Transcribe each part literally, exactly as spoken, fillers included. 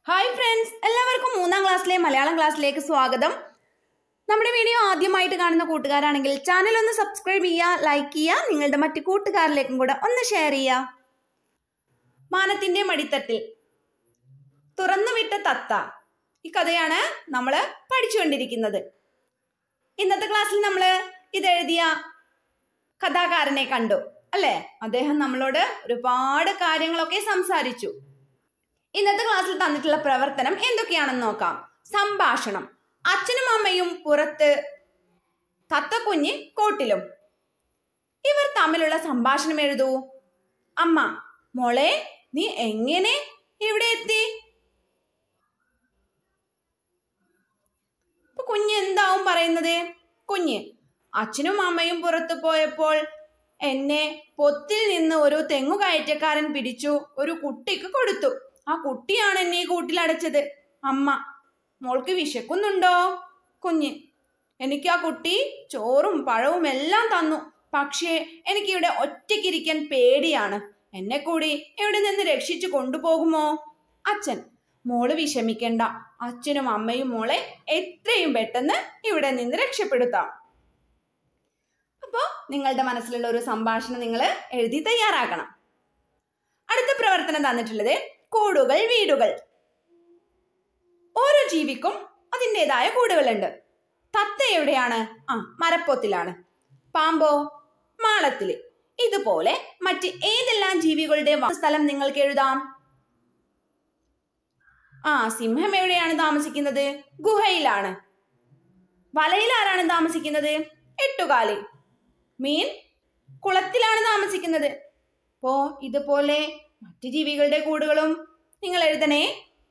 Hi friends, എല്ലാവർക്കും മൂന്നാം ക്ലാസ്സിലെ മലയാളം ക്ലാസ്സിലേക്ക് സ്വാഗതം. നമ്മുടെ വീഡിയോ ആദ്യമായിട്ട് കാണുന്ന കൂട്ടുകാരാണെങ്കിൽ ചാനൽ ഒന്ന് സബ്സ്ക്രൈബ് ചെയ്യുക, ലൈക്ക് ചെയ്യുക, നിങ്ങളുടെ മറ്റു കൂട്ടുകാരിലേക്കും കൂടെ ഒന്ന് ഷെയർ ചെയ്യുക. മാനത്തിന്റെ മടിത്തട്ടിൽ, തുറന്നുവിട്ട തത്ത, ഈ കഥയാണ് നമ്മൾ പഠിച്ചുകൊണ്ടിരിക്കുന്നത്. ഇന്നത്തെ ക്ലാസ്സിൽ നമ്മൾ ഇതെഴുതിയ കഥാകാരനെ കണ്ടു അല്ലേ? അദ്ദേഹം നമ്മളോട് ഒരുപാട് കാര്യങ്ങളൊക്കെ സംസാരിച്ചു. ഇന്നത്തെ ക്ലാസ്സിൽ തന്നിട്ടുള്ള പ്രവർത്തനം എന്തൊക്കെയാണെന്ന് നോക്കാം. സംഭാഷണം. അച്ഛനും അമ്മയും പുറത്ത്, തത്തക്കുഞ്ഞ് കോട്ടിലും. ഇവർ തമ്മിലുള്ള സംഭാഷണം എഴുതൂ. അമ്മ: മോളെ, നീ എങ്ങനെ ഇവിടെ എത്തി? കുഞ്ഞ് എന്താവും പറയുന്നത്? കുഞ്ഞ്: അച്ഛനും അമ്മയും പുറത്തു പോയപ്പോൾ എന്നെ പൊത്തിൽ നിന്ന് ഒരു തെങ്ങുകയറ്റക്കാരൻ പിടിച്ചു ഒരു കുട്ടിക്ക് കൊടുത്തു. ആ കുട്ടിയാണ് എന്നെ കൂട്ടിലടച്ചത്. അമ്മ: മോൾക്ക് വിശക്കുന്നുണ്ടോ? കുഞ്ഞ്: എനിക്ക് ആ കുട്ടി ചോറും പഴവും എല്ലാം തന്നു. പക്ഷേ എനിക്കിവിടെ ഒറ്റയ്ക്കിരിക്കാൻ പേടിയാണ്. എന്നെ കൂടി ഇവിടെ നിന്ന് രക്ഷിച്ചു കൊണ്ടുപോകുമോ? അച്ഛൻ: മോള് വിഷമിക്കണ്ട, അച്ഛനും അമ്മയും മോളെ എത്രയും പെട്ടെന്ന് ഇവിടെ നിന്ന് രക്ഷപ്പെടുത്താം. അപ്പോ നിങ്ങളുടെ മനസ്സിലുള്ള ഒരു സംഭാഷണം നിങ്ങൾ എഴുതി തയ്യാറാക്കണം. അടുത്ത പ്രവർത്തനം തന്നിട്ടുള്ളത് കൂടുകൾ, വീടുകൾ. ഓരോ ജീവിക്കും അതിൻ്റെതായ കൂടുകളുണ്ട്. തത്ത എവിടെയാണ്? ആ, മരപ്പൊത്തിലാണ്. പാമ്പോ? മാളത്തില്. ഇതുപോലെ മറ്റ് ഏതെല്ലാം ജീവികളുടെ സ്ഥലം നിങ്ങൾക്ക് എഴുതാം? ആ, സിംഹം എവിടെയാണ് താമസിക്കുന്നത്? ഗുഹയിലാണ്. വലയിൽ ആരാണ് താമസിക്കുന്നത്? എട്ടുകാലി. മീൻ കുളത്തിലാണ് താമസിക്കുന്നത്. അപ്പോ ഇതുപോലെ മറ്റു ജീവികളുടെ കൂടുകളും നിങ്ങൾ എഴുതണേ.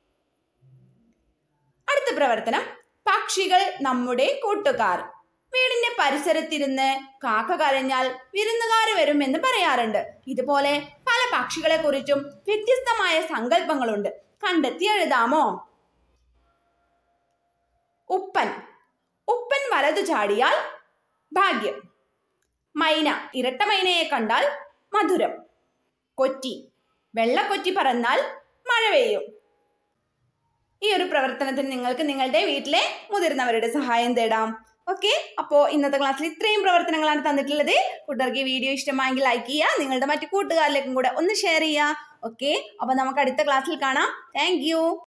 അടുത്ത പ്രവർത്തനം പക്ഷികൾ നമ്മുടെ കൂട്ടുകാർ. വീടിന്റെ പരിസരത്തിരുന്ന് കാക്ക കരഞ്ഞാൽ വിരുന്നുകാർ വരും എന്ന് പറയാറുണ്ട്. ഇതുപോലെ പല പക്ഷികളെ കുറിച്ചും വ്യത്യസ്തമായ സങ്കല്പങ്ങളുണ്ട്. കണ്ടെത്തി എഴുതാമോ? ഉപ്പൻ: ഉപ്പൻ വലതു ചാടിയാൽ ഭാഗ്യം. മൈന: ഇരട്ട മൈനയെ കണ്ടാൽ മധുരം. കൊറ്റി: വെള്ളക്കൊറ്റി പറന്നാൽ മഴ പെയ്യും. ഈ ഒരു പ്രവർത്തനത്തിന് നിങ്ങൾക്ക് നിങ്ങളുടെ വീട്ടിലെ മുതിർന്നവരുടെ സഹായം തേടാം. ഓക്കെ, അപ്പോൾ ഇന്നത്തെ ക്ലാസ്സിൽ ഇത്രയും പ്രവർത്തനങ്ങളാണ് തന്നിട്ടുള്ളത്. കൂട്ടുകാർക്ക് ഈ വീഡിയോ ഇഷ്ടമായെങ്കിൽ ലൈക്ക് ചെയ്യുക, നിങ്ങളുടെ മറ്റു കൂട്ടുകാരിലേക്കും കൂടെ ഒന്ന് ഷെയർ ചെയ്യുക. ഓക്കെ, അപ്പോൾ നമുക്ക് അടുത്ത ക്ലാസ്സിൽ കാണാം. താങ്ക്